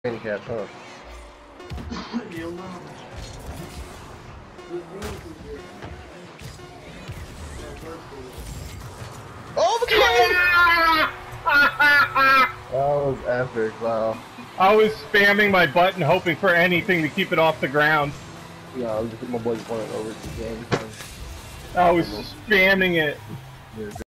handicap, huh? Oh, the That was epic, wow. I was spamming my button hoping for anything to keep it off the ground. Yeah, I was just my boy just wanted over to the game. I was spamming it. Yeah.